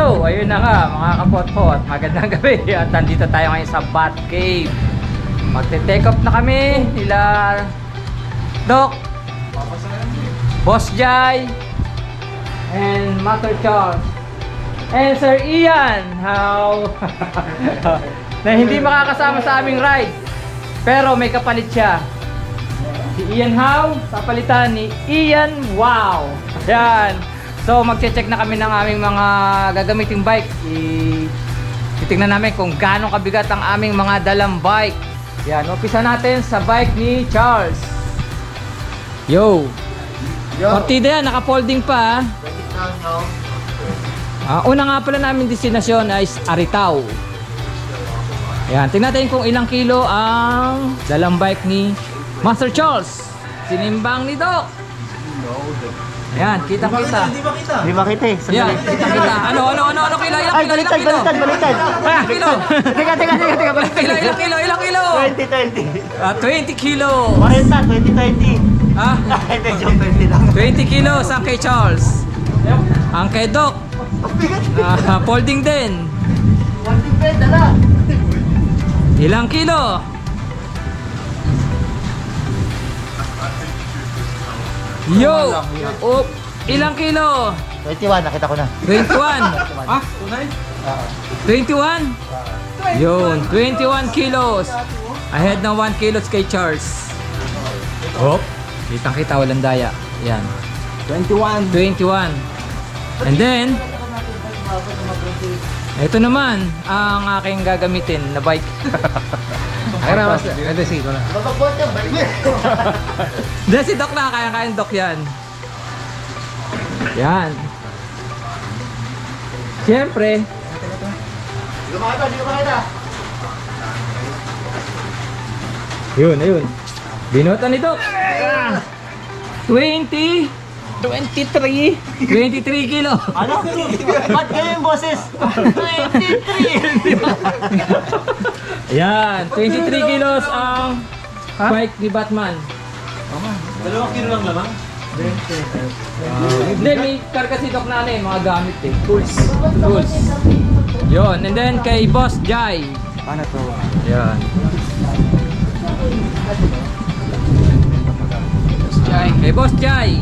Yo, ayun na nga mga kapot-pot, magandang gabi at nandito tayo ngayon sa Bat Cave. Magte-take off na kami nila Doc, Boss Jai, and Master Charles, and Sir Ian, how na hindi makakasama sa aming ride, pero may kapalit siya. Si Ian How, papalitan ni Ian Wow. Yan. So magche-check na kami ng aming mga gagamiting bike. Titingnan namin kung gaano kabigat ang aming mga dalang bike. Yan, umpisa natin sa bike ni Charles. Yo. Partida yan, naka-folding pa. Una nga pala namin destinasyon ay Aritao. Yan, tingnan natin kung ilang kilo ang dalang bike ni Master Charles. Sinimbang ni Doc. Ayan, kita-kita. Di ba kita eh? Ayan, kita-kita. Ano kilo? Ay, baliktad. Kilo. Teka, Ilang kilo? 20. 20 kilo. 40, 20. Ah? Hindi, joke, 20 lang. 20 kilos ang kay Charles. Ang kay Doc. Folding din. 40 dala. Ilang kilo? Yo! Oh, ilang kilo? 21, nakita ko na. 21. Ah? 21? Yun, 21 kilos. Ahead ng 1 kilos kay Charles. Oh, kitang kita, walang daya. Yan. 21. And then, ito naman ang aking gagamitin na bike. Ayun, si ko na. Babagbuhat ka, balik mo. Dahil si Doc na, kaya-kaya Doc yan. Yan. Siyempre. Di ko makita. Ayun. Binota ni Doc. 23 kilo. Ano? Ba't kayo yung boses? 23. Yan, 23 kilos ang bike ni Batman. 2 kilo lang lamang? Hindi, may karga si Doc na ano eh, mga gamit eh. Tools. Yun, and then kay Boss Jai. Paano to? Yan. Kay Boss Jai.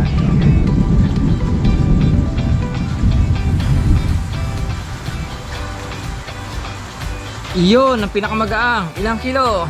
Iyon, ang pinakamagaang. Ilang kilo?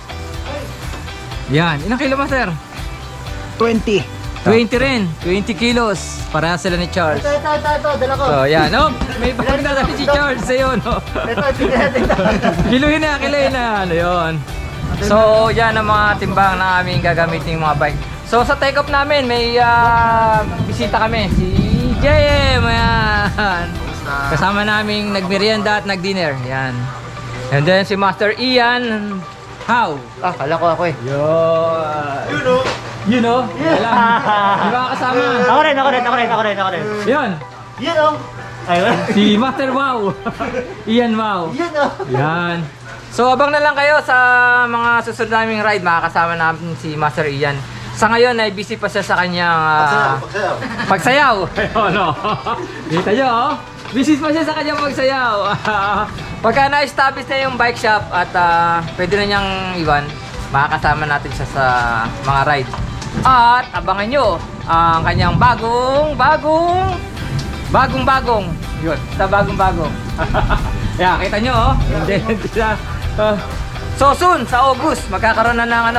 Yan, ilang kilo ba, sir? 20. 20 rin, 20 kilos. Para sila ni Charles. Ito, dala ko. So, yan, no? May pagdadala si Charles sa'yo, no? Ito, ito. Kiluhin na. Ano yun? So, yan ang mga timbang na aming gagamitin mga bike. So, sa take-off namin, may bisita kami. Si JM, yan. Kasama naming nagmerienda at nagdinner. Yan. And then si Master Ian How. Kala ko ako eh. You know? Alam. Di ba kasama? Ako rin. Yan. Yun oh. Ayun. Si Master Wow. Ian Wow. Yun oh. Yan. So abang na lang kayo sa mga susunod naming ride. Makakasama namin si Master Ian. Sa ngayon ay busy pa siya sa kanyang pagsayaw. Ayun, no? Kita nyo, oh? Busy pa siya sa kanyang pagsayaw. Pagka na-establish na yung bike shop at pwede na niyang iwan, makakasama natin siya sa mga ride. At abangan nyo ang kanyang bagong yun, sa bagong yeah, kita nyo, oh. So soon sa August magkakaroon na ng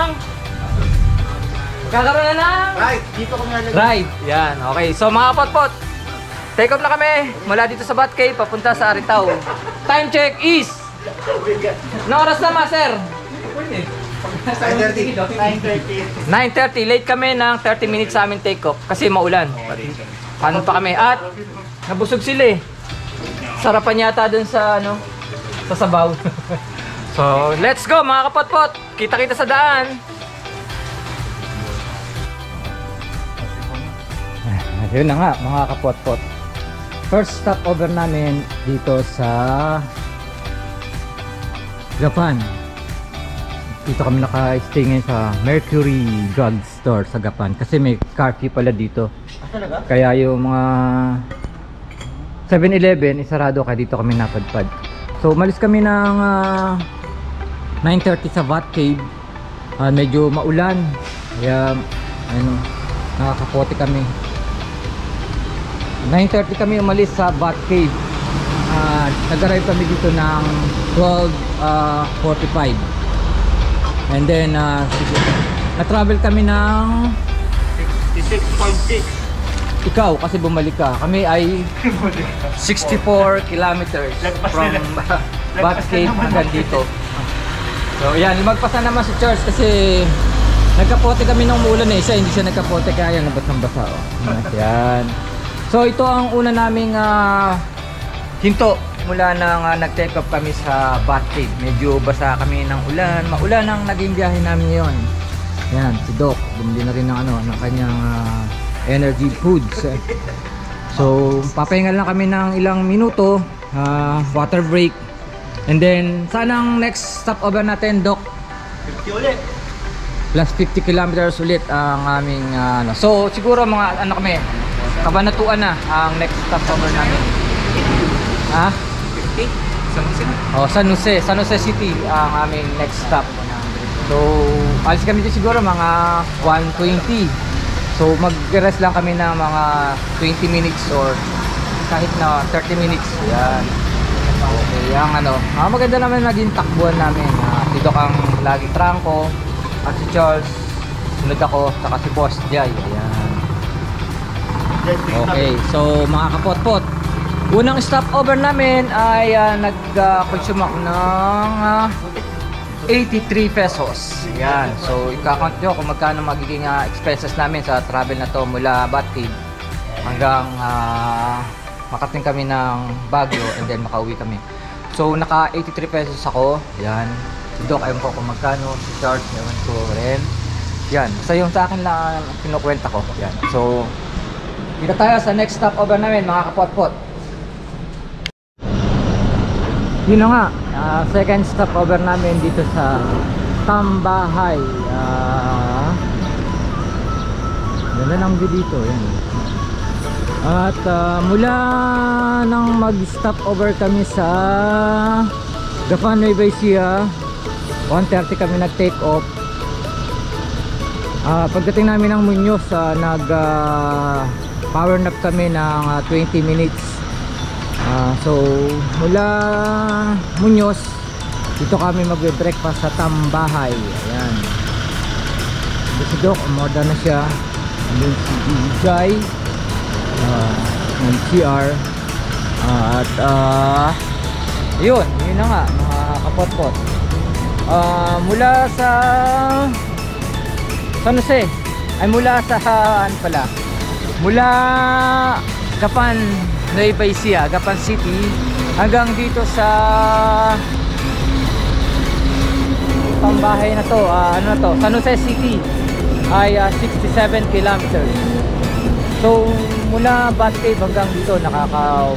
Right, dito ko nga ride. Yan, okay. So mga potpot, take off na kami mula dito sa Bat Cave papunta sa Aritao. Time check is na oras na, Master? 9:30. Late kami ng 30 minutes sa aming take off kasi maulan. Paano pa kami? At nabusog sila eh. Sarapan yata dun sa sa sabaw. So, let's go mga kapotpot. Kita-kita sa daan. Yun na nga mga kapotpot. First stopover namin dito sa Japan. Dito kami naka-stay ngayon sa Mercury Drug Store sa Japan kasi may curfew pala dito. Talaga? Kaya yung mga 7-Eleven, isarado kaya dito kami napadpad. So umalis kami ng 9:30 sa Bat Cave. Medyo maulan. Kaya ano, nakakapote kami. 9:30 kami umalis sa Bat Cave. Nag-arrive kami dito ng 12:45. And then na-travel kami ng 66.6. ikaw kasi bumalik ka. Kami ay 64 kilometers from Bat Cave hanggang dito. So yan, lumagpas na naman si Charles kasi nagkapote kami nung umulan eh. Isa hindi siya nagkapote kaya nabasang-basa. Yan. So ito ang una naming hinto mula nang nag-take off kami sa Bat Cave. Medyo basa kami ng ulan. Maulan ang naging biyahe namin ngayon. Yan, si Doc. Bumili na rin ng kanyang energy foods. So papahinga lang kami ng ilang minuto, water break, and then sanang next stopover natin, Doc, 50 ulit. plus 50 kilometers ulit ang aming so siguro mga kami Kabanatuan na ang next stopover namin. 50? San Jose City ang aming next stop. So alis kami dito siguro mga 1:20. So mag-rest lang kami ng mga 20 minutes or kahit na 30 minutes. Yan. Okay, ang maganda naman naging takbuhan namin. Si Doc ang lagi trangko at si Charles sunod ako, saka si Boss Jai. Ayan. Okay, so mga kapot-pot, unang stopover namin ay nag-consume ako ng 83 pesos. Yan. So, i-count nyo kung magkano magiging expenses namin sa travel na to mula Bat Cave hanggang makating kami ng Baguio and then makauwi kami. So, naka 83 pesos ako. Yan. Si Doc, ayun ko kung magkano. Si Charles, ewan ko rin. Yan. So, yung sa akin lang kinukwenta ko. Yan. So, dito tayo sa next stopover namin, mga kapot-pot. Yun na nga, second stopover namin dito sa Tambahay. Ganda ng view dito, yan. At mula nang mag-stopover kami sa Gapan Nueva Ecija, 1:30 kami nag-take off. Pagdating namin ng Muñoz, nag-power nap kami ng 20 minutes. So mula Muñoz dito kami magbe-breakfast sa Tambahay. Ayan. Si Doc, umorder na siya. And then si Jai ng CR. At yun na nga mga kapot-pot. Mula sa San Jose ay mula sa mula Gapan Nueva Ecija, Gapan City hanggang dito sa Tambahay na to, San Jose City ay 67 kilometers. So mula Bat Cave hanggang dito nakaka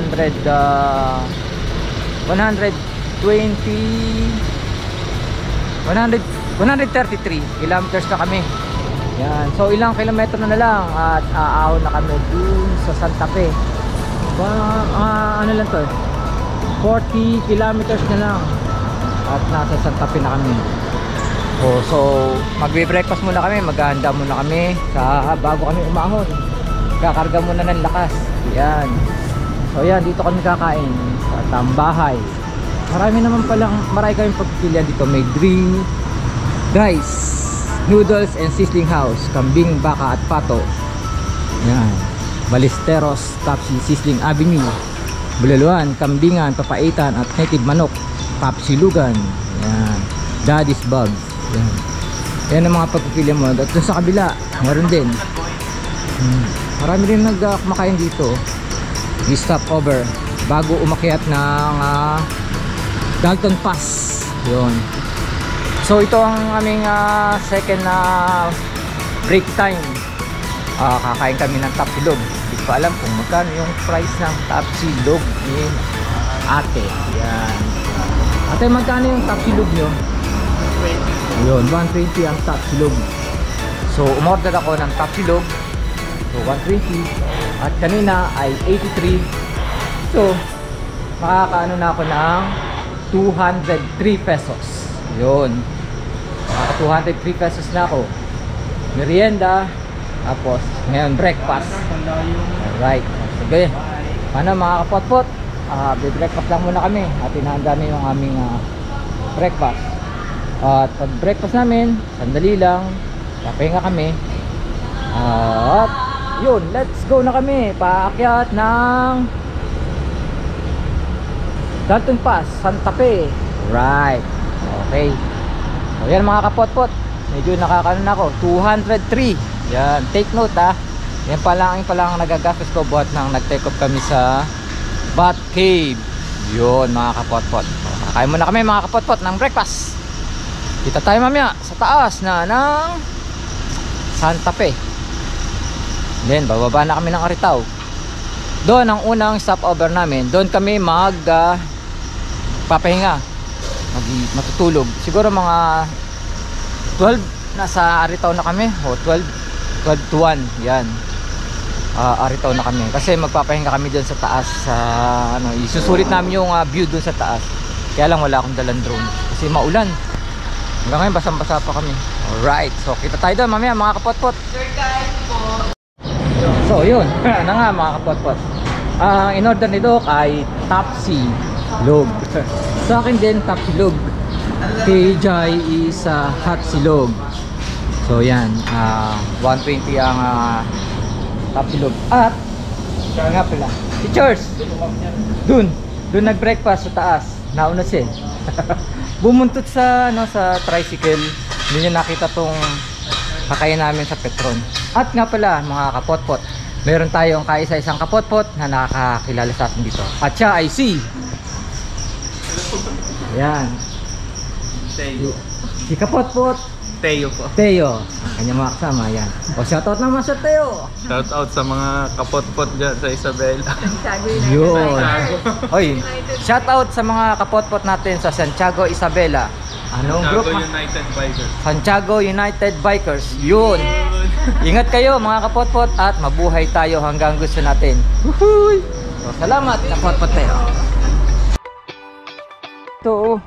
133 kilometers na kami. Yan. So ilang kilometro na lang at aahon na kami dun sa Santa Fe. Ano lang to, 40 kilometers na lang at nasa Santa Fe na kami. So magbe-breakfast muna kami, maghahanda muna kami sa bago kami umahon. Kakarga muna ng lakas. Yan. So yan, dito kami kakain sa Tambahay. Marami kaming pagpipilian dito. May drink, rice, noodles and sizzling house, kambing, baka at pato. Yan. Balisteros, Tapsi, Sizzling Avenue, Bulaluan, Kambingan, Papaitan at native manok, Tapsilugan. Yan. Daddy's Bugs. Yan. Yan ang mga pagpipilian mo. At dun sa kabila, meron din. Marami rin nagkumakain dito. We stop over bago umakyat ng Dalton Pass. Yun. So ito ang aming second break time. Kakain kami ng tapsilog. Hindi ko alam kung magkano yung price ng tapsilog ni ate. Yan. Ate, magkano yung tapsilog nyo? 20. Yun, 120 ang tapsilog. So umorder ako ng tapsilog. So 120. At kanina ay 83. So, makakaano na ako ng 203 pesos. Yun. Makaka 203 pesos na ako. Merienda. Tapos, ngayon breakfast. Alright. Sige. Paano mga kapotpot? Breakfast lang muna kami. At inahanda na yung aming breakfast. At pag breakfast namin, sandali lang. Papahinga kami. At yun, let's go na kami. Paakyat ng Dalton Pass, Santa Fe. Right. Okay. So yan mga kapotpot, medyo nakakaano na ako, 203. Yan, take note ha. Yan pala ang nagagastos ko buhat nang nag-take off kami sa Bat Cave. Yun mga kapotpot. Kakain muna kami mga kapotpot ng breakfast. Kita tayo mamaya sa taas na ng Santa Fe. Then bababa na kami ng Aritaw. Doon ang unang stopover namin. Doon kami papahinga, matutulog. Siguro mga 12 nasa Aritaw na kami o 12 to 1. Yan. Aritaw na kami kasi magpapahinga kami doon sa taas. Isusulit namin yung view doon sa taas. Kaya lang wala akong dalang drone kasi maulan. Hanggang ngayon basang-basa pa kami. Alright, so kita tayo doon mamaya mga kapotpot. So yun, na nga mga kapotpot. Ang in-order ni Doc ay Tapsi Log. Sa akin din Tapsi Log. Kay Jai is Hot Silog. So yan, 120 ang Tapsi Log. At nga pala, si Charles Dun nag-breakfast sa taas. Nauna siya. Bumuntot sa tricycle. Hindi niya nakita tong kakain namin sa Petron. At nga pala mga kapotpot, meron tayong kaisa-isang kapotpot na nakakakilala sa atin dito. At siya ay si yan, si kapotpot Teo po. Teo, kanyang mga kasama. Yan. O shoutout naman sa Teo. Shout out sa mga kapot-pot dyan sa Isabela. Yun. Oy, shoutout sa mga kapotpot natin sa Santiago, Isabela. Anong group? United Bikers. Santiago United Bikers. Yun. Ingat kayo mga kapotpot at mabuhay tayo hanggang gusto natin. Woohoo! So, salamat kapotpot Teo. Ito.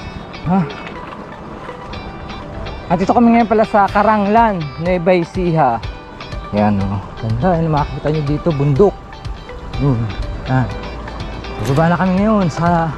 At ito kami ngayon pala sa Karanglan, Nueva Ecija. Yan o. Ganda, makikita nyo dito, bundok. Baba na kami ngayon sa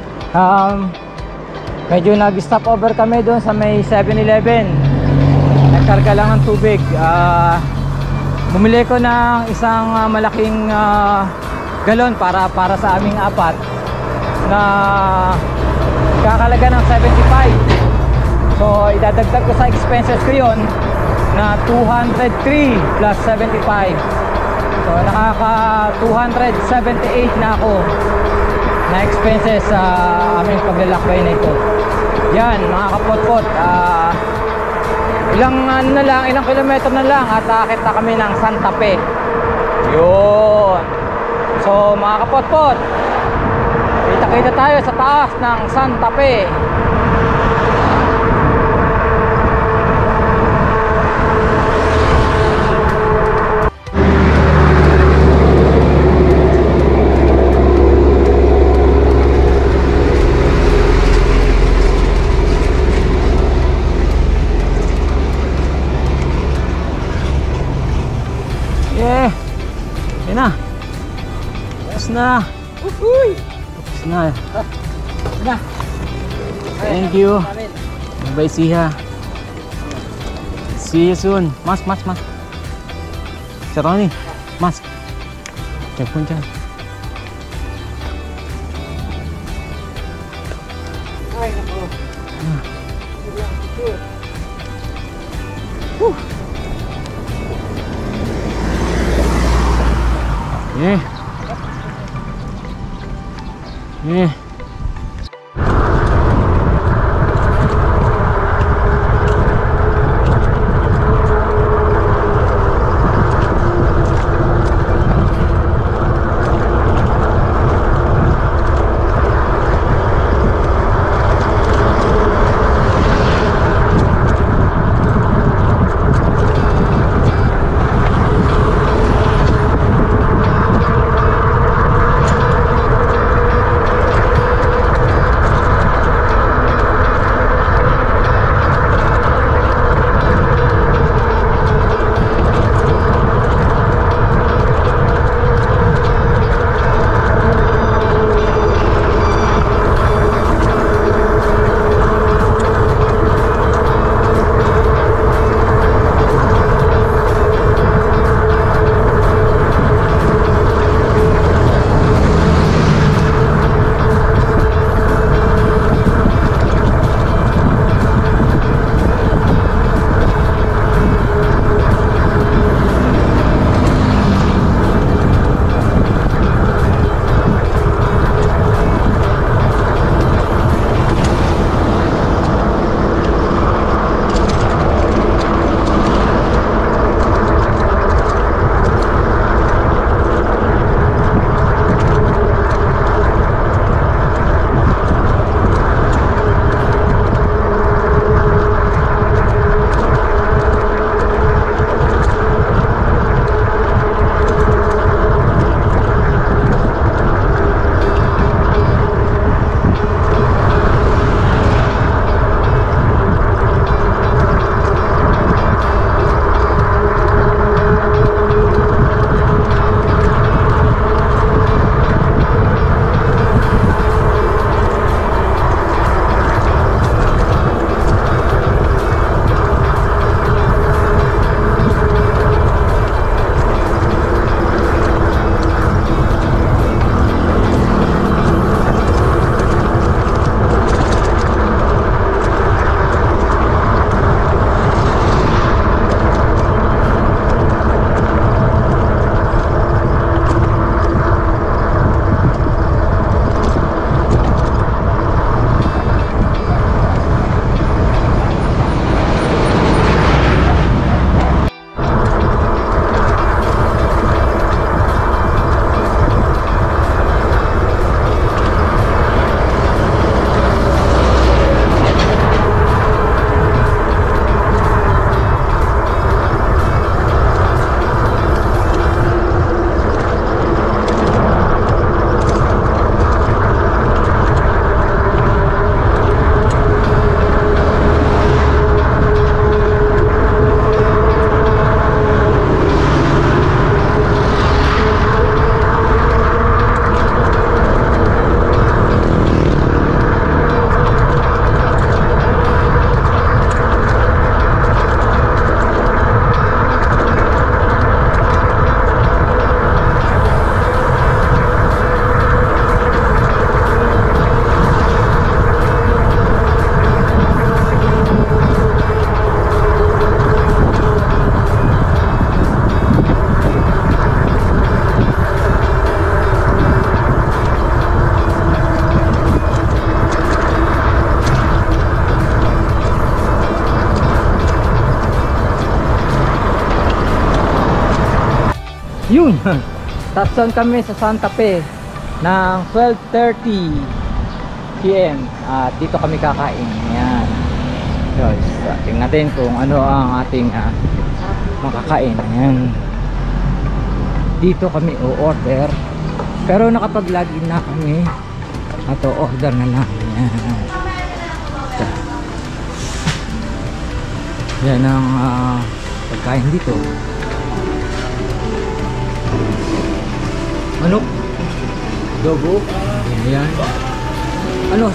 medyo nag-stop over kami doon sa may 7-Eleven. Nagkarga lang ng tubig. Bumili ko ng isang malaking galon para sa aming apat na kakalaga ng 75. So idadagdag ko sa expenses ko yon na 203 plus 75. So nakaka 278 na ako na expenses sa aming paglalakbay na ito. Yan mga kapotpot, ilang kilometro na lang at aakit na kami ng Santa Fe. Yun. So mga kapotpot, kita-kita tayo sa taas ng Santa Fe. Yeah. Yan na. Tapos na. Tapos na. Thank you. Bye, Siha. See you soon. Mas. Sir Ronnie. Mas. Checkpoint dyan. Ay, naku. Yeah. Yeah. Yun. Touchdown kami sa Santa Fe ng 12:30 PM. At dito kami kakain. Yan. Guys, tingnan natin kung ano ang ating makakain. Ayan. Dito kami o-order. Pero nakapag-login na kami. Ato order na lang. Ayan. Yan ang pagkain dito. Manok, adobo. Ayan. Ano,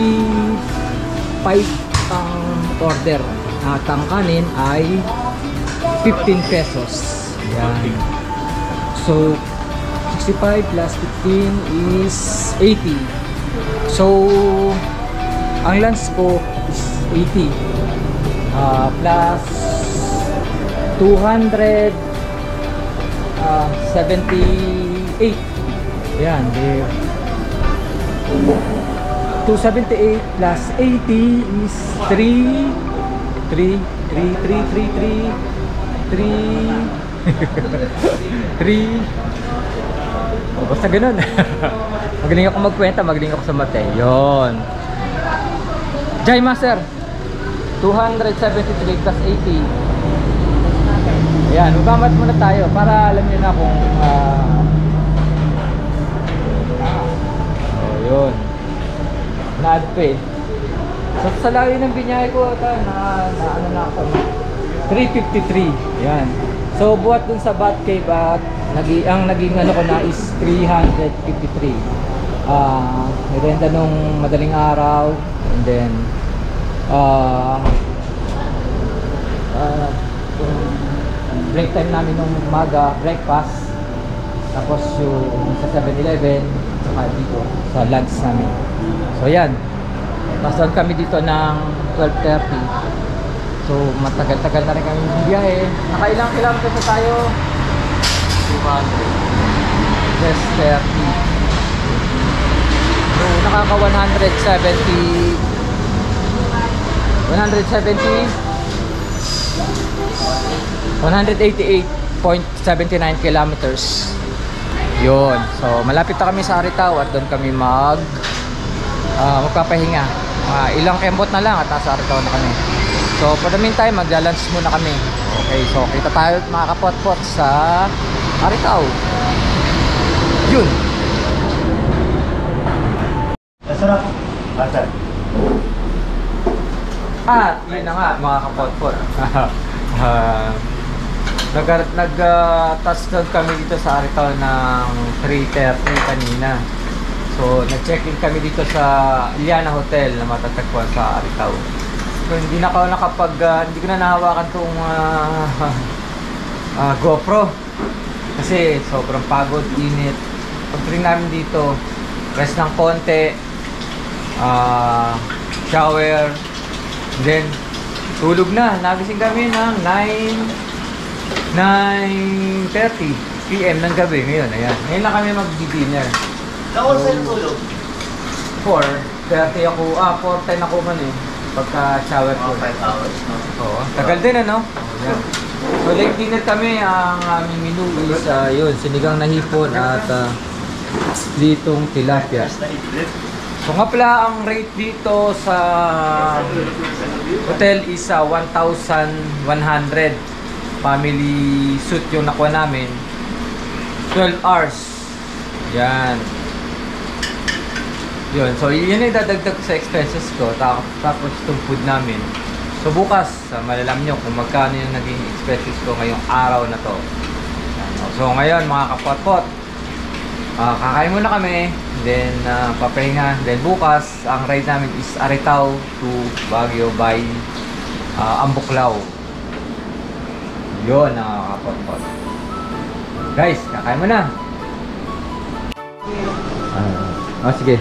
65 ang order. At ang kanin ay 15 pesos. Ayan. So 65 plus 15 is 80. So ang lunch ko is 80 plus 278. Yan, 278 plus 80 is 3 oh, basta ganun. Magaling ako magkwenta, magaling ako sa mate. Yun. Jai Master 273 plus 80. Ayan, umamat muna tayo para alam niyo na kung oh, yun. Na-add pa eh. So, sa layo ng binyahe ko na ano na ako, 353. Ayan. So buhat dun sa Bat Cave at ang naging ano ko na is 353. Nirenta nung madaling araw and then break time namin nung umaga, breakfast, tapos yung sa 7-Eleven saka dito sa lunch namin. So yan, pasal kami dito ng 12:30. So matagal-tagal na rin kami biyahe. Nakailang kilometers na tayo? 200. Just 30. So nakaka 188.79 kilometers. Yun. So malapit na kami sa Aritaw at doon kami magpapahinga. Ilang kembot na lang at nasa Aritaw na kami. So for the meantime, magla-lunch muna kami. Okay, so kita tayo mga kapot-pot sa Aritaw. Yun. Masarap. Masarap. Yun na nga mga kapot-pot. Nag-touchdown kami dito sa Aritaw ng 3:30 kanina. So nag-check-in kami dito sa Iliana Hotel na matatagpuan sa Aritaw. So, hindi na ako hindi ko na nahawakan tong GoPro kasi sobrang pagod, init. Pagdating namin dito, rest ng konti, shower, then tulog na. Nagising kami ng 9:30 PM ng gabi ngayon. Ayan, ngayon na kami mag-dinner. Naon sa tulog? 4:30 ako, 4:10 ako man eh. Pagka shower ko. 5 hours, no? Oo, tagal din ano? Yan. So late dinner kami, ang aming menu is yun, sinigang na hipon at litong tilapia. So nga pala, ang rate dito sa hotel is 1,100. Family suite yung nakuha namin. 12 hours. Yan. Yun, so yun ay dadagdag sa expenses ko, tapos itong food namin. So bukas, malalam nyo kung magkano yung naging expenses ko ngayong araw na to. So ngayon mga kapot-pot, kakain muna kami, then papahinga. Then bukas, ang ride namin is Aritaw to Baguio by Ambuklaw. Yun mga kapot-pot. Guys, kakain muna. Sige.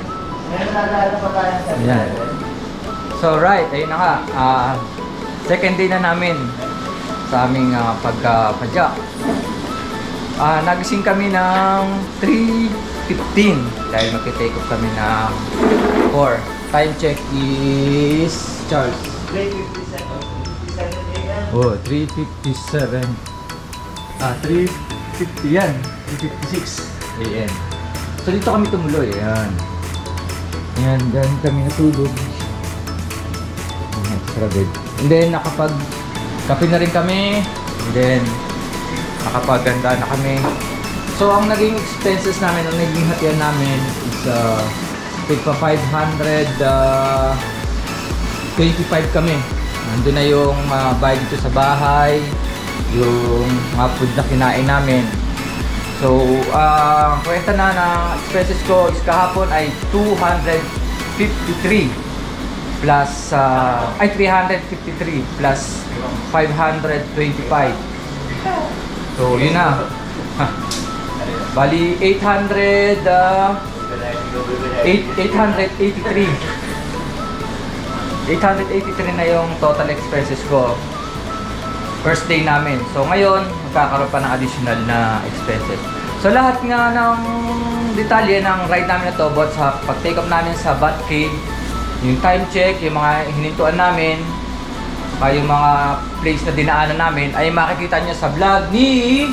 Ayan. So right, ayun na nga. Second day na namin sa aming pagpadya. Nagising kami ng 3:15 dahil magte-take off kami ng 4. Time check is Charles. 3:57 Oh, 3:57. 3:57 8:50 yan. 8:56 AM. So dito kami tumuloy. Ayan. Ayan, dyan kami natulog. Extra bed. And then nakapag-kape na rin kami. And then nakapaganda na kami. So ang naging expenses namin, ang naging hatian namin is tigpa 525 kami. Nandun na yung bayad dito sa bahay, yung mga food na kinain namin. So, ang kwenta na ng expenses ko is kahapon ay 253 plus, 353 plus 525. So, yun na. Bali, 883 na yung total expenses ko first day namin. So ngayon magkakaroon pa ng additional na expenses. So lahat nga ng detalye ng ride namin na to, both sa pag-take off namin sa Bat Cave, yung time check, yung mga hinintuan namin, yung mga place na dinaanan namin, ay makikita nyo sa vlog ni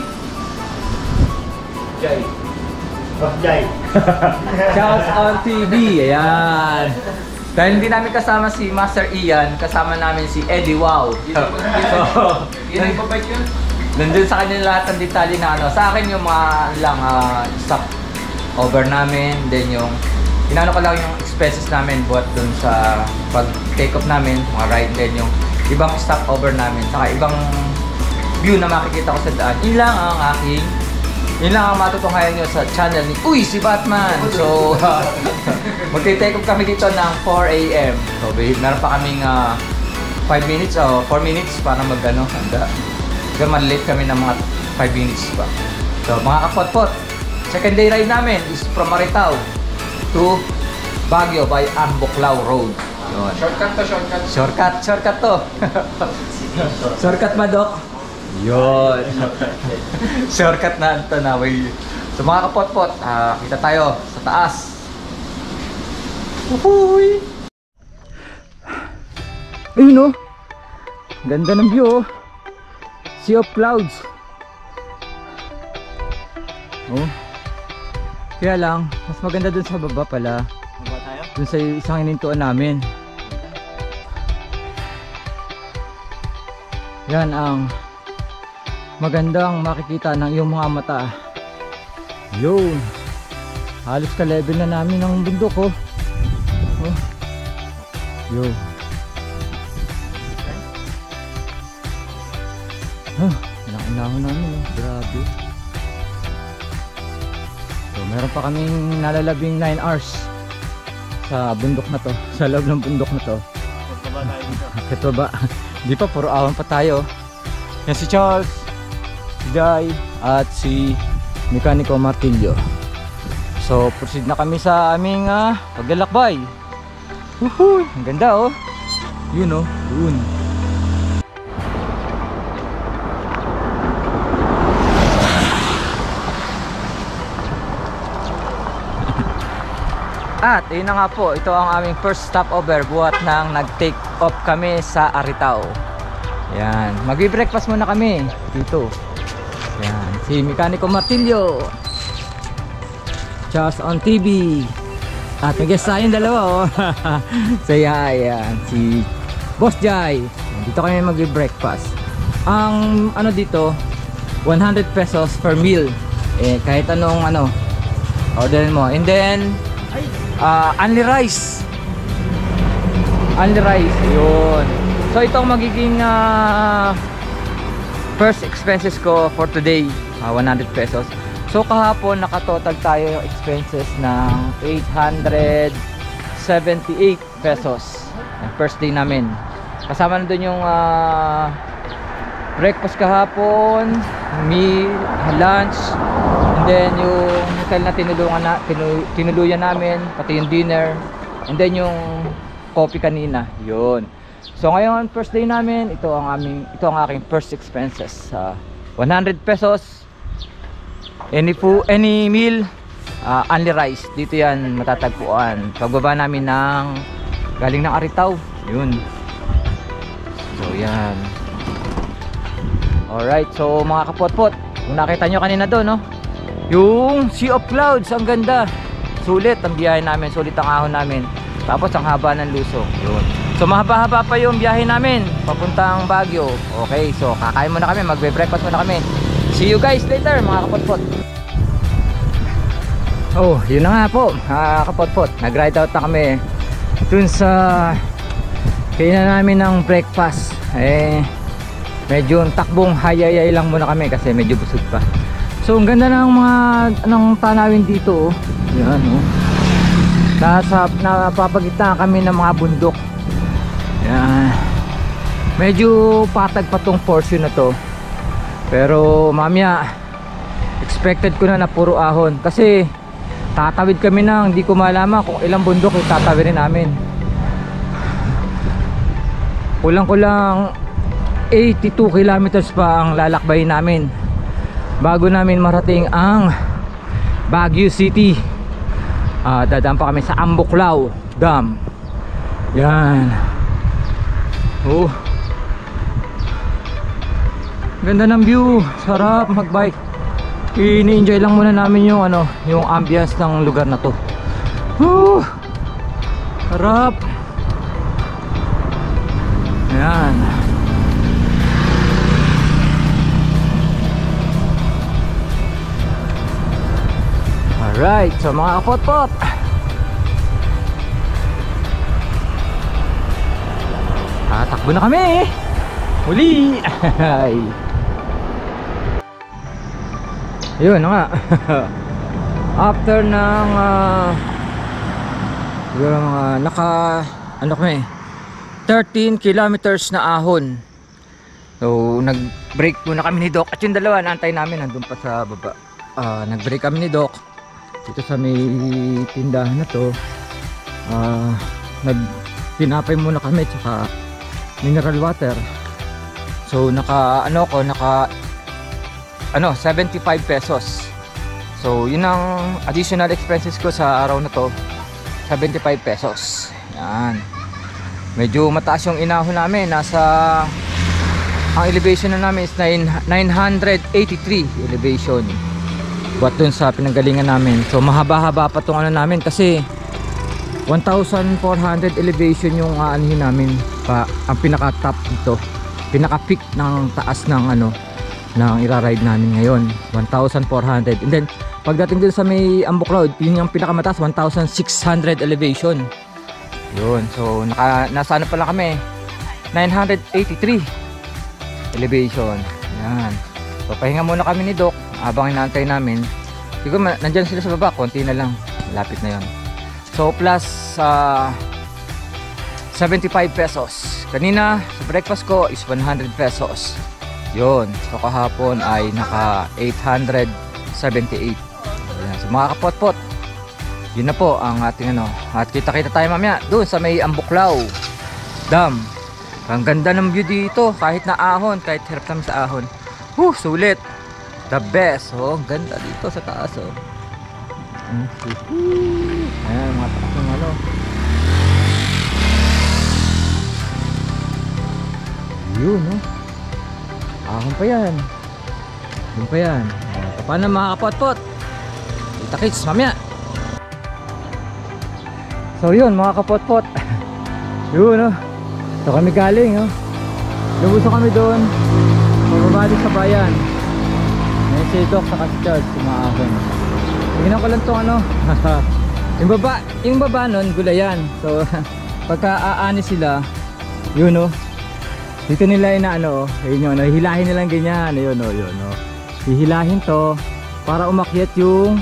Jai. Boss Jai. Charles on TV. Ayan. Dahil hindi namin kasama si Master Ian, kasama namin si Eddie Wow. So, Yun ang babait yun. nandun sa kanya lahat ng detalye na ano. Sa akin yung mga lang stock over namin. Then yung inano ko lang yung expenses namin buhat dun sa pag-take off namin, mga ride. Then yung ibang stock over namin. Saka ibang view na makikita ko sa daan. Yun lang ang matutunghayan nyo sa channel ni Uy, si Batman! So, magte-take off kami dito ng 4 AM. So, meron pa kaming 5 minutes o 4 minutes para mag-ano, handa. Kaya malilate kami ng mga 5 minutes pa. So, mga kapot-pot, second day ride namin is from Maritao to Baguio by Ambuklao Road. Yun. Shortcut to. Shortcut ba, Dok? Yun. Shortcut na ito na. So mga kapot-pot, kita tayo sa taas. Uhuy! Ayun, oh. Ganda ng view, oh. Sea of clouds. Oh. Kaya lang, mas maganda dun sa baba pala. Baba tayo? Dun sa isang inintuan namin. Yan ang magandang makikita ng iyong mga mata. Yun. Halos ka-level na namin ng bundok, oh. Oh. Yun. Inaunahon namin, oh. Grabe. So, meron pa kaming nalalabing 9 hours sa bundok na to. Sa loob ng bundok na to. Baba tayo dito. Ito ba? Di pa, puro awan pa tayo. Yan si Charles, si Jai, at si Mekaniko Martillo. So, proceed na kami sa aming paglalakbay. Woohoo! Ang ganda, oh. Yun, oh. Yun. At ayun na nga po, ito ang aming first stopover buhat nang nag-take off kami sa Aritao. Yan, magbe-breakfast muna kami dito. Yan, si Mekaniko Martillo, Charles on TV, at may guest tayong dalawa, oh. So yan, si Boss Jai. Dito kami magbe-breakfast. Ang ano dito, 100 pesos per meal. Kahit anong orderin mo. And then only rice. Only rice. Yun. So ito ang magiging first expenses ko for today. 100 pesos. So kahapon nakatotal tayo yung expenses ng 878 pesos. First day namin. Kasama na dun yung breakfast kahapon, meal, lunch, and then yung hotel na tinuluyan namin, pati yung dinner, and then yung coffee kanina. Yun. So ngayon first day namin, ito ang aking first expenses. 100 pesos. Any meal, only rice. Dito yan matatagpuan. Pagbaba namin galing ng Aritao. Yun. So yan. Alright, so mga kapot-pot, Kung nakita nyo kanina doon, no? Yung Sea of Clouds, ang ganda. Sulit ang biyahe namin, sulit ang ahon namin. Tapos ang haba ng lusong. Yun. So mahaba-haba pa yung biyahe namin papuntang Baguio. Okay, so kakain muna kami, magbe-breakfast muna kami. See you guys later, mga kapotpot. Oh, yun na nga po, mga kapotpot. Nag-ride out na kami dun sa kainan namin ng breakfast. Medyo takbong hayayay lang muna kami kasi medyo busog pa. So ang ganda ng mga tanawin dito, oh. Yan, oh. Napapagitna kami ng mga bundok. Yan. Medyo patag pa tong portion na to. Pero mamaya expected ko na puro ahon kasi tatawid kami ng hindi ko malaman kung ilang bundok yung tatawirin namin. Kulang-kulang 82 kilometers pa ang lalakbayin namin bago namin marating ang Baguio City. Dadaan pa kami sa Ambuklao Dam. Yan. Oh, ganda ng view, sarap magbike. Ini-enjoy lang muna namin yung yung ambience ng lugar na to. Sarap. Yan. Alright, so mga kapot-pot, tatakbo na kami muli. Yun nga. After ng kami 13 kilometers na ahon. So nag break muna kami ni Doc at yung dalawa naantay namin nandun pa sa baba. Nag break kami ni Doc dito sa may tindahan na to. Tinapay muna kami tsaka mineral water. So naka 75 pesos. So yun ang additional expenses ko sa araw na to, 75 pesos. Yan. Medyo mataas yung inahon namin. Ang elevation na namin is 983 elevation. Buat dun sa pinanggalingan namin. So mahaba-haba pa tong namin kasi 1,400 elevation yung aanihin namin pa, ang pinaka top dito, pinaka peak ng taas ng ng ira-ride namin ngayon, 1,400. And then pagdating dito sa may Ambuklao, yun yung pinakamataas, 1,600 elevation. Yun, so nasa pa lang kami, 983 elevation. Yan. So pahinga muna kami ni Doc habang inaantay namin. Siguro nandyan sila sa baba, konti na lang, malapit na yon. So plus 75 pesos. Kanina sa breakfast ko is 100 pesos. Yun. So kahapon ay naka 878. Ayan. So mga kapot-pot, yun na po ang ating at kita-kita tayo mamaya doon sa may Ambuklao Dam. Ang ganda ng view dito kahit na ahon, kahit hirap namin sa ahon. Sulit. The best. Oh, ganda dito sa taas, oh. Ayan, mga takas ng yun, no? Ahon pa yan. Yun pa yan. Paano mga kapot-pot? Kita-kits mamaya. So yun mga kapot-pot. Yun, no? So kami galing, no? Lubuso kami doon. Pababalik sa bayan. May si Doc sa Charles, sumaahon. Tingnan ko lang itong yung baba nun, gulayan. So pagka aani sila, yun, no? Dito nila yun, hihilahin nilang ganyan, yun, hihilahin to para umakyat yung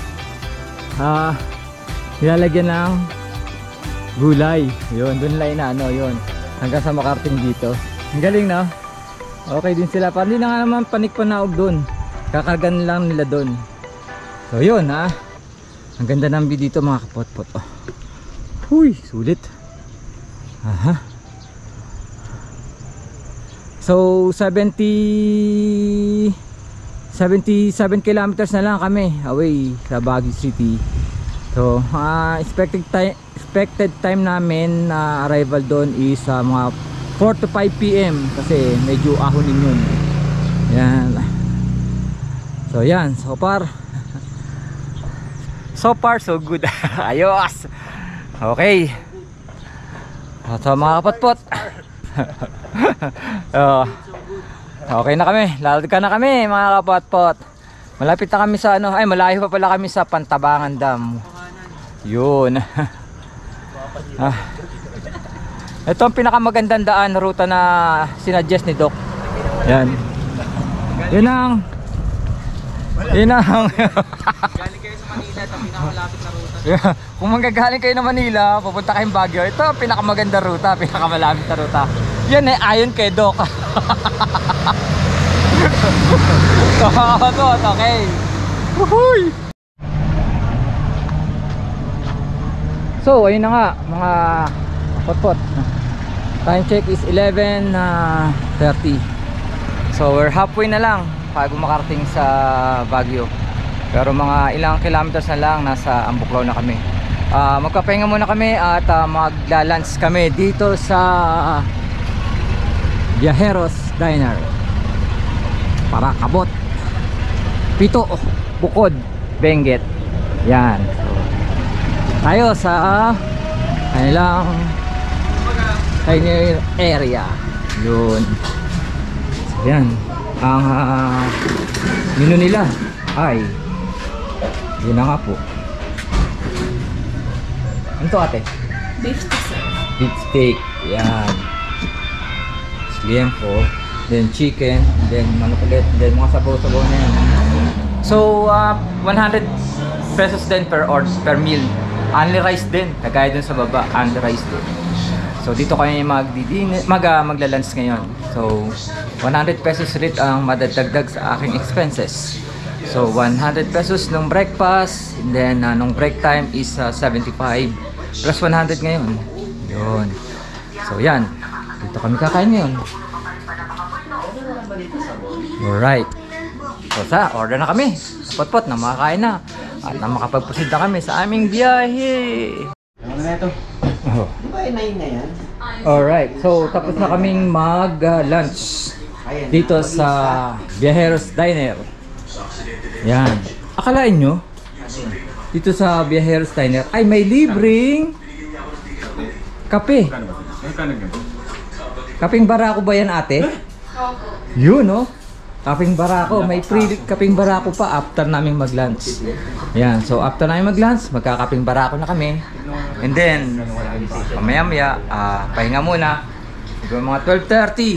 nilalagyan ng gulay. Yun, doon nila yun, hanggang sa makarating dito. Ang galing, no? Okay din sila, para hindi na nga naman panik-panaog doon, kakargan lang nila doon. So yun, ang ganda ng view dito mga kapot-pot. Huy, sulit. So 77 kilometers na lang kami away sa Baguio City. So expected time namin na arrival doon is mga 4 to 5 PM kasi medyo ahonin yun. Yan. So yan, so far so good. Ayos. Okay. So mga kapatpot. Okay na kami. Lalad ka na kami mga kapatpot. Malapit na kami sa ano, ay malayo pa pala kami sa Pantabangan Dam. Yun. Ito ang pinakamagandang daan, ruta na sinuggest ni Doc. Yan. Yun ang Galing kayo sa Manila, ito pinakamalapit na ruta. kung manggagaling kayo na Manila, pupunta kayong Baguio, ito ang pinakamagandang ruta, pinakamalapit na ruta. Yan eh, ayon kay Doc. So, okay. Woohoo! So, ayun na nga, mga potpot. Time check is 11:30. So, we're halfway na lang bago makarating sa Baguio. Pero mga ilang kilometers na lang, nasa Ambuklaw na kami. Magpapahinga muna kami at magla-lunch kami dito sa Viajeros Diner. Para kabot, Pito, Bukod, Benguet. Yan. So, tayo sa kanilang area. Yun. So, yan. Ang menu nila ay yun na nga po. Ano to ate? Beef steak, sir. Beef steak. Yan. Liempo. Then chicken. Then manok ulit. Then mga sabaw-sabaw na yan. So 100 pesos din per meal. Only rice din. Kagaya dun sa baba. Only rice din. So dito kami magla-lunch ngayon. So 100 pesos ulit ang madadagdag sa aking expenses. So 100 pesos nung breakfast, and then nung break time is 75 plus 100 ngayon. Yun. So yan. Dito kami kakain ngayon. Alright. So order na kami. Potpot na makakain na. At na makapag-proceed na kami sa aming biyahe. Ano na ito? Oh. Di ba inay na yan? Alright, so tapos na kaming mag-lunch dito sa Viajeros Diner. Yan. Akalain nyo, dito sa Viajeros Diner ay may libreng kape. Kaping barako ba yan ate? Yun no? Kaping barako, may free kaping barako pa after naming mag-lunch. Yan, so after namin mag-lunch, magkakaping barako na kami. And then, mamaya-maya, pahinga muna. Siguro mga 12:30.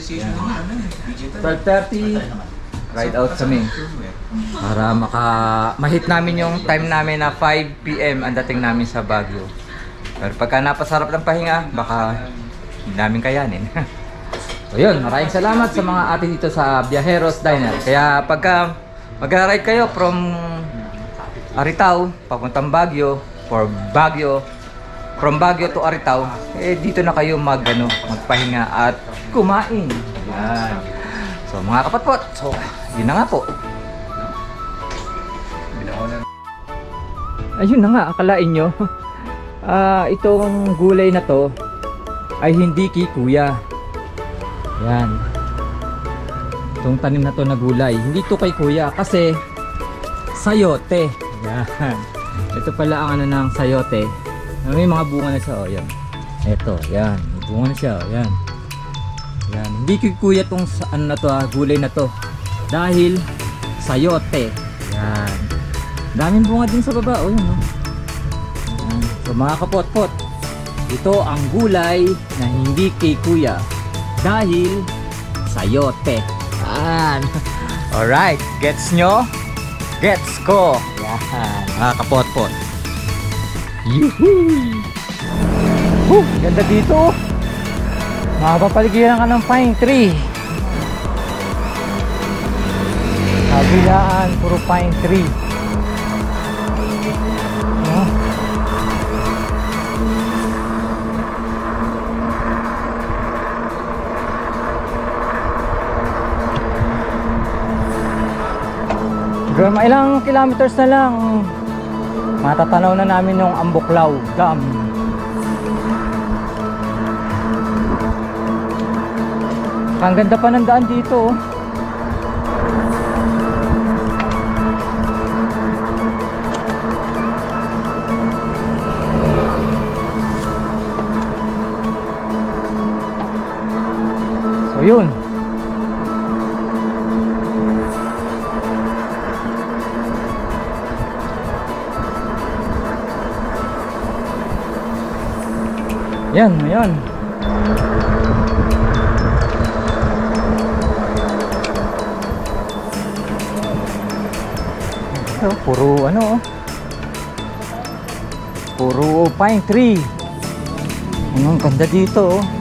12:30, ride out kami. Para ma-hit namin yung time namin na 5 PM ang dating namin sa Baguio. Pero pagka napasarap ng pahinga, baka hindi namin kayanin. So yun, maraming salamat sa mga ate dito sa Viajeros Diner. Kaya pagka mag-ride kayo from Aritao, papuntang Baguio, from Baguio to Aritao, eh dito na kayo magpahinga at kumain. Yan. So mga kapatpot, so yun na nga po. Ayun na nga, akalain nyo. Itong gulay na to ay hindi kay kuya. Yan. Itong tanim na to na gulay, hindi to kay kuya kasi sayote. Yan. Ito pala ang ano ng sayote. May mga bunga na siya, oh, yan. Ito, yan. May bunga na siya, oh, yan. Yan. Hindi kay kuya tong ano na to, gulay na to. Dahil sayote. Yan. Daming bunga din sa baba, oh, yan, oh. Yan. So mga kapot-pot, ito ang gulay na hindi kay kuya. Dahil sayote. Yan. Alright, gets nyo? Gets ko. Yan. Mga kapot-pot. Yuhuu! Ganda dito. Makapapaligiran ka ng pine tree. Kabilaan, puro pine tree. Ilang kilometers na lang matatanaw na namin yung Ambuklaw Dam. Ang ganda pa ng daan dito, oh. Ayun. Yan, ayan. Ito, puro ano, puro pine tree. Ang ganda dito, oh.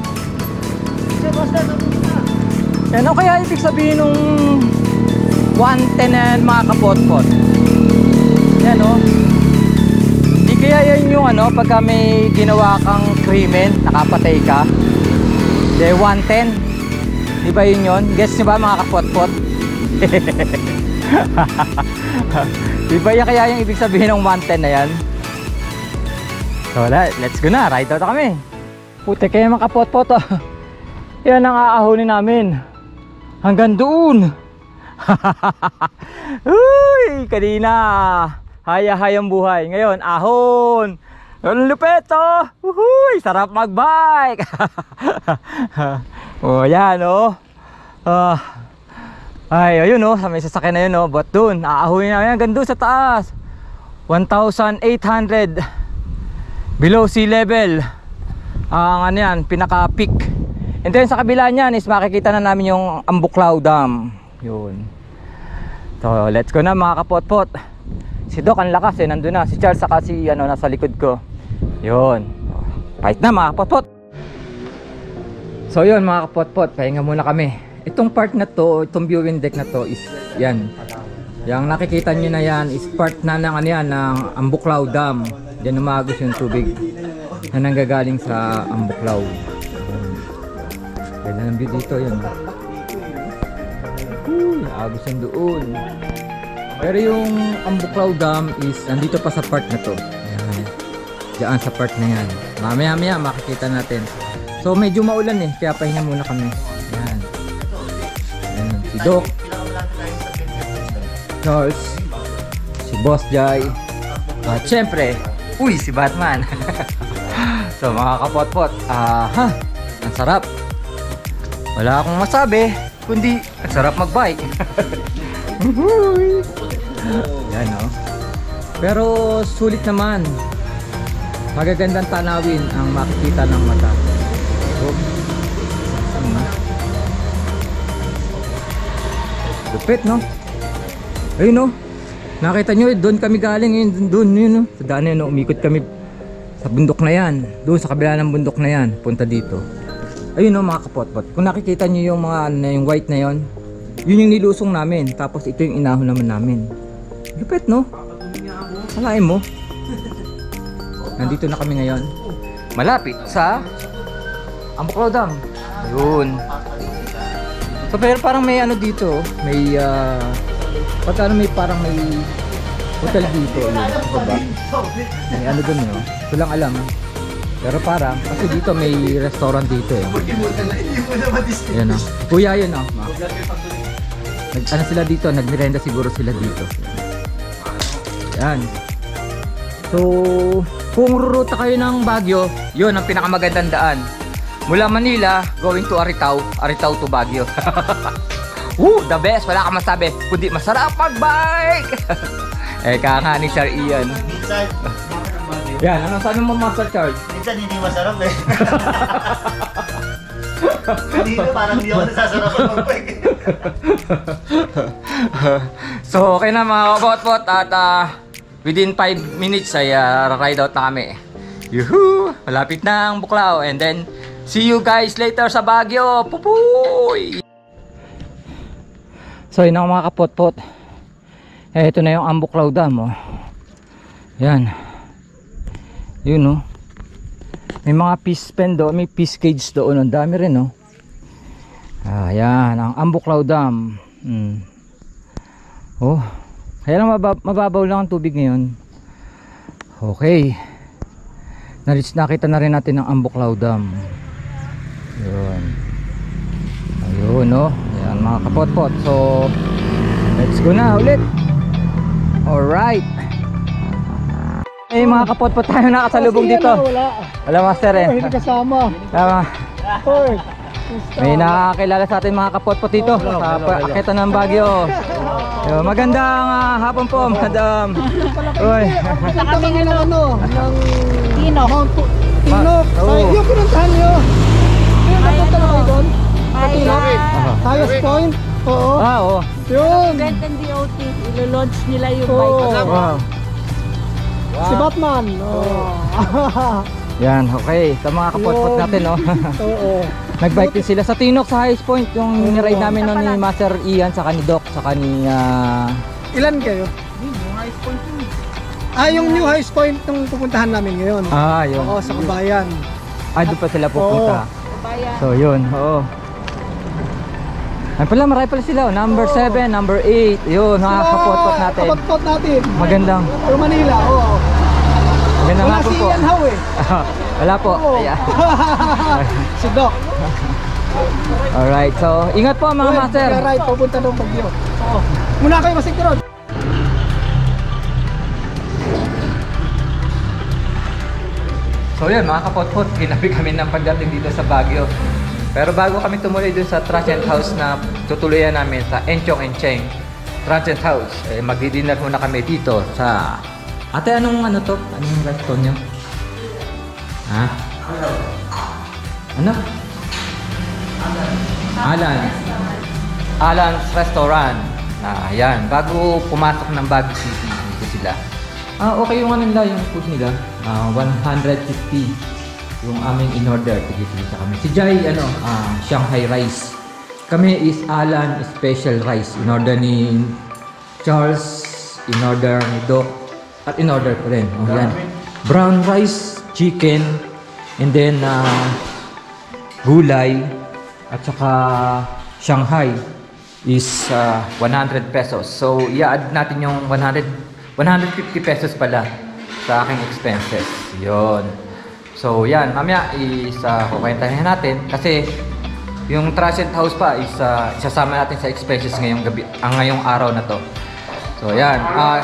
Ano kaya ibig sabihin nung 110 na yan, mga kapot-pot? Yan, oh. Di kaya yan yung ano, pagka may ginawa kang krimen, nakapatay ka? De 110. Di ba yun yun? Guess nyo ba, mga kapot-pot? Di ba yan kaya yung ibig sabihin ng 110 na yan? So let's go na, ride out kami. Puti kaya mga kapot-pot, oh. Yan ang aahonin namin. Hanggang doon. Uy, kanina haya-hayang buhay. Ngayon, ahon. Ang lupit, oh. Uhuy, sarap magbike. Oh, yan, oh. Ay, ayun, oh. May sasakyan na yun, oh. But doon, aahonin namin hanggang doon sa taas. 1,800 below sea level. Ang ano yan, pinaka-peak. And then sa kabila niyan is makikita na namin yung Ambuklaw Dam. Yun. So let's go na, mga kapot-pot. Si Doc ang lakas, eh, nandun na. Si Charles saka si ano, nasa likod ko. Yun. Fight na, mga kapot-pot. So yun, mga kapot-pot, pahinga muna kami. Itong part na to, itong viewing deck na to is yan. Yung nakikita nyo na yan is part na ng ano yan, ng Ambuklaw Dam. Diyan umagos yung tubig na nanggagaling sa Ambuklaw. Ganda ng view dito, yun. Uy, agos yung doon. Pero yung Ambuklaw Dam is nandito pa sa part na to. Ayan. Diyan sa part na yan. Mamaya makikita natin. So medyo maulan eh, kaya pahinga muna kami. Ayan. Ayan. Si Doc, Charles, si Boss Jai, at syempre, uy, si Batman. So mga kapot-pot, ang sarap. Wala akong masabi, kundi ang sarap magbike. Yan, oh. Pero sulit naman. Magagandang tanawin ang makikita ng mata. So, lupit, no? Ayun, no? Nakita nyo, doon kami galing. Doon, yun, no? Sa daan yun, no? Umikot kami sa bundok na yan. Doon sa kabila ng bundok na yan. Punta dito. Ayun, no, mga kapot-pot. Kung nakikita nyo yung mga yung white na yon, yun yung nilusong namin. Tapos ito yung inahon naman namin. Lupit, no? Malain mo. Nandito na kami ngayon. Malapit sa Ambuklaw Dam. Ayun. So pero parang may ano dito. May pagkano may parang may hotel dito. Diba? May ano dun, no? Ito lang alam. Pero parang, kasi dito may restaurant dito, eh. Ayan, oh. Kuya yun, oh. Ano sila dito, nagmirenda siguro sila dito. Ayan. So kung ruruta kayo ng Baguio, yun ang pinakamagandang daan. Mula Manila going to Aritaw, Aritaw to Baguio. Woo, the best, wala kang masabi kundi masarap magbike. Eh kaka ni Sir Ian. Yan, anong sabi mo, Master Charles? Minsan hindi masarap, eh. Dito parang hindi ako nasasarapan magbike. So okay na, mga kapot-pot, at within 5 minutes ay ride out na kami. Yuhuu! Malapit na ang Buklaw. And then see you guys later sa Baguio. Pupuy! So yun ang mga kapot-pot. Eh ito na yung Ambuklaw Dam, oh. Yan. Yun, oh. May mga fish pen doon, may fish cage doon. Ang dami rin, oh. Yan ang Ambuklaw Dam. Oh, kaya lang mababaw lang ang tubig ngayon. Okay, nakita na rin natin ang Ambuklaw Dam. Yun. Ayun, no? Ayan, mga kapot-pot. So let's go na ulit. Alright. Eh, mga kapot-pot, tayo nakasalubong dito. Wala master, eh. Hindi kasama. Tama. May nakakilala sa atin mga kapotpot dito sa paakyatan ng Baguio. Yo, magandang hapon po, madam. Uy. Punta kami ng ng Tino. Mount Tinok. Yung pinuntahan nyo. Yung napunta na kayo doon? Tinok. Highest point? Oo. Oo. Yun. Event and DOT. Ilo-launch nila yung Oo. bike. Wow. Si Batman. Oo. Yan, okay. Sa mga kapotpot Yun. natin, no. Oo. Nagbike din sila sa Tinok sa highest point. Yung niride namin noon ni Master Ian, saka ni Doc, saka ni... Ilan kayo? Yung new highest point nung pupuntahan namin ngayon. yun. Oo, sa Kabayan. Doon pa sila pupunta. Bayan. So, yun. Oo. Ay pala, marami pala sila. Number 7, number 8. Yun, mga kapotpot natin. Kapotpot natin. Magandang. Pero Manila, oo. Magandang Wala hapon si po. Ian How eh. Wala po. Oo. Ayan. Si Doc. Alright, so ingat po mga master. Right, pupunta ng Baguio. Oo. Muna kayo masigurod. So yun mga kapotpot, ginabi kami ng pagdating dito sa Baguio. Pero bago kami tumuloy dun sa transient house na tutuluyan namin sa Enchong Encheng Transient House, magdi-dinner muna kami dito sa... Ate, anong ano to? Anong restaurant nyo? Ha? Ano? Alan's Restaurant. Yan. Bago pumasok ng Baguio City, dito sila. Okay yung ano nila, yung food nila. 150 yung aming in-order. Tigil-tigil kami. Si Jai, Shanghai rice. Kami is Alan Special Rice. In-order ni Charles, in-order ni Doc, at in-order ko rin. Yan. Brown rice, chicken, and then gulay, at saka Shanghai is 100 pesos. So, i-add natin yung 150 pesos pala sa aking expenses. Yon. So, yan. Mamaya kukwentahin natin kasi yung transient house pa is isasama natin sa expenses ngayong gabi, ngayong araw na to. So, yan.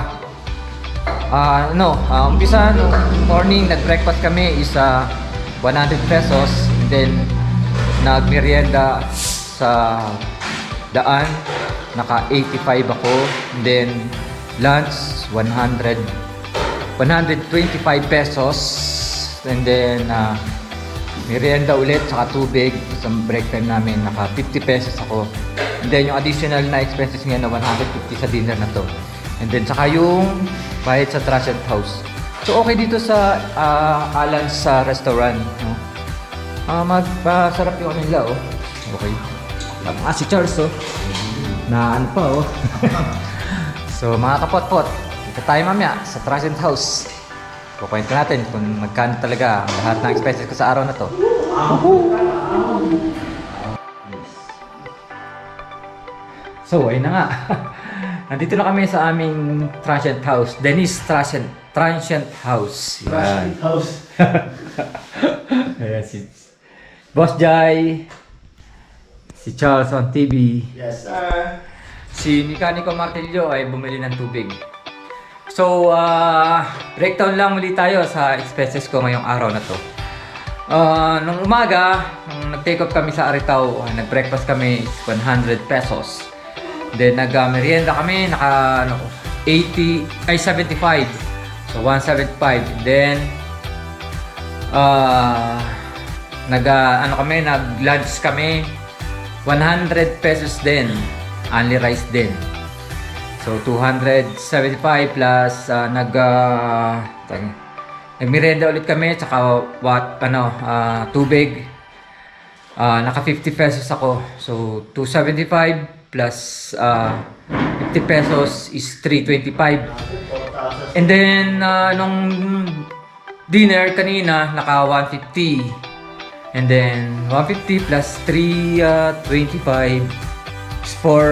Umpisa no morning, nag-breakfast kami is 100 pesos. And then, nag-merienda sa daan, naka 85 ako. And then, lunch, 125 pesos. And then, merienda ulit, saka tubig. Isang break time namin, naka 50 pesos ako. And then, yung additional na expenses ngayon na 150 sa dinner na to. And then, saka yung bayad sa transient house. So, okay dito sa Alan's Restaurant. No? Magpasarap yung ano nila, oh. Okay. Si Charles, oh. Na ano pa, oh. So, mga kapotpot, dito tayo mamaya sa transient house. Kukwento natin kung magkano talaga ang lahat ng expenses ko sa araw na to. So, ayun na nga. Nandito na kami sa aming transient house. Dennis Transient House. Yan. House. Ayan si Boss Jai. Si Charles on TV. Yes, sir. Si Mekaniko Martillo ay bumili ng tubig. So, breakdown lang muli tayo sa expenses ko ngayong araw na to. Nung umaga, nung nag-take off kami sa Aritao, nag-breakfast kami is 100 pesos. Then, nag-merienda kami, naka 75. So, 175. Then, nag-lunch kami, 100 pesos din. Only rice din. So 275 plus nagmerienda ulit kami tsaka tubig. Naka 50 pesos ako. So 275 plus 50 pesos is 325. And then nung dinner kanina naka 150. And then 150 plus 325 is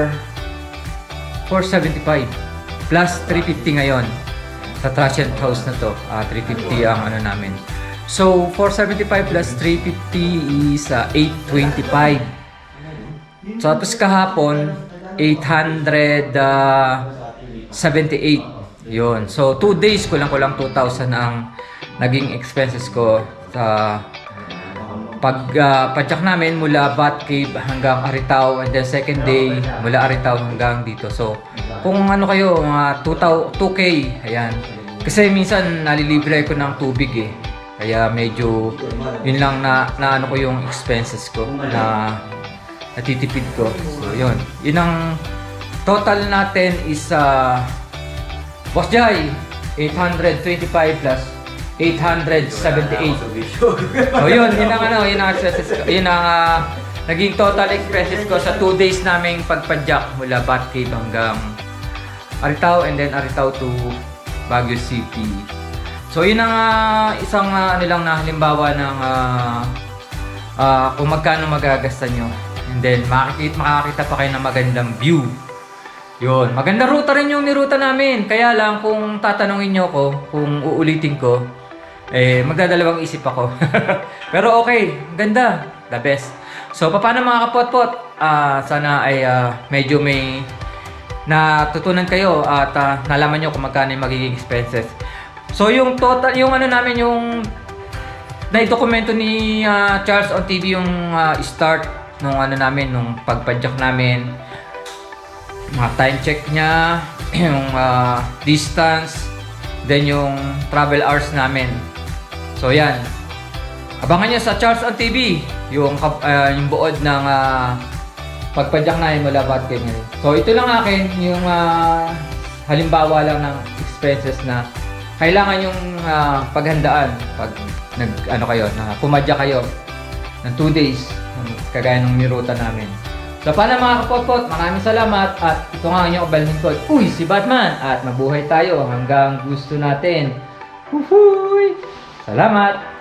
475 plus 350 ngayon sa transient house na to. 350 ang ano namin. So 475 plus 350 is 825. So tapos kahapon 878 yun. So 2 days kulang 2,000 ang naging expenses ko sa padyak namin mula Batcave hanggang Aritaw, and then second day mula Aritaw hanggang dito. So kung ano kayo, mga 2K, ayan. Kasi minsan nalilibre ko ng tubig eh. Kaya medyo yun lang na ano ko yung expenses ko na natitipid ko. So yun. Yun ang total natin is Boss Jai 825 plus 878. So yun ang expenses ko. Yun ang naging total expenses ko sa 2 days naming pagpadyak mula Batcave hanggang Aritaw, and then Aritaw to Baguio City. So yun ang isang nilang na halimbawa ng kung magkano magagastan nyo. And then makakita pa kayo ng magandang view. Yun, maganda ruta rin yung niruta namin. Kaya lang kung tatanungin nyo ko, kung uulitin ko, magdadalawang isip ako. Pero okay, ganda, the best. So paano mga kapot-pot? Sana ay medyo may natutunan kayo at nalaman nyo kung magkano yung magiging expenses. So yung total, yung ano namin, yung naidokumento ni Charles on TV yung start nung ano namin, nung pagpadyak namin, mga time check niya, yung distance, then yung travel hours namin. So yan, abangan nyo sa Charles on TV yung buod ng pagpadyak namin mula Batcave ngayon. So ito lang akin yung halimbawa lang ng expenses na kailangan yung paghandaan pag kayo, na pumadyak kayo ng 2 days kagaya ng niruta namin. So paano mga kapot-pot, maraming salamat at ito nga ang inyong kabalingkod. Uy, si Batman! At mabuhay tayo hanggang gusto natin. Huhuy! Salamat!